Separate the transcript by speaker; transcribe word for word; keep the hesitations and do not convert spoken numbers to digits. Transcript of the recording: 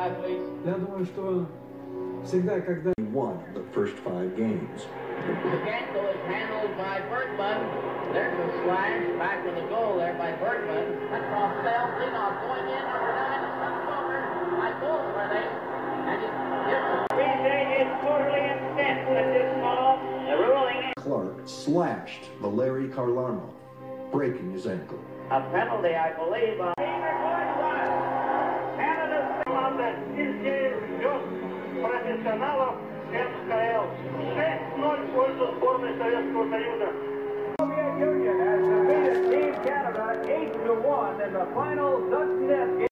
Speaker 1: five, please.
Speaker 2: Я думаю, что всегда, когда
Speaker 3: won the first five games.
Speaker 1: The Gecko is handled by Bergman. There's a slash back to the goal there by Bergman. That cross fails. Leanoff going in. Number nine is comes over. I both for they. And it gives
Speaker 4: B J is totally incensed at this ball. The ruling is
Speaker 3: Clark slashed Valeri Kharlamov, breaking his ankle.
Speaker 4: a penalty, I believe. On Canada's команда из профессионалов эн эйч эл. шесть ноль в пользу сборной Советского Союза. Soviet Union has defeated Team Canada eight to one in the final Dutch Net game.